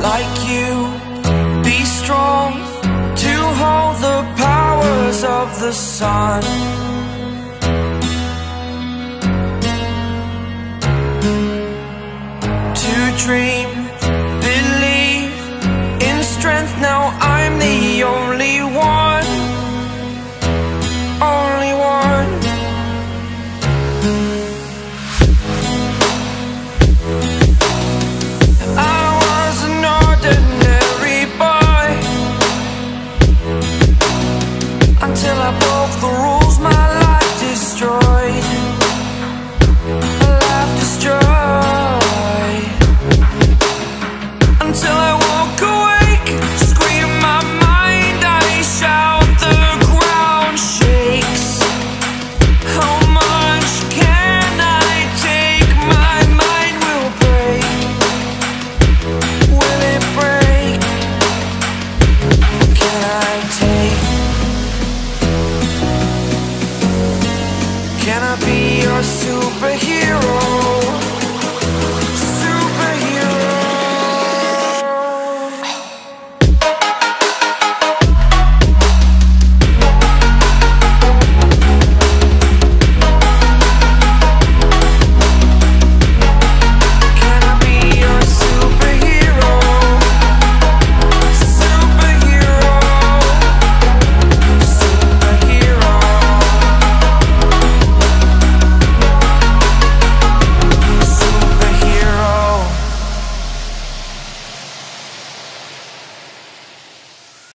like you, be strong to hold the powers of the sun. To dream, believe in strength, now I'm the only one, only one. I was an ordinary boy until I broke the rules, my life destroyed, a life destroyed. Until I walk awake, scream my mind, I shout, the ground shakes. How much can I take? My mind will break. Will it break? Can I take? Can I be your superhero?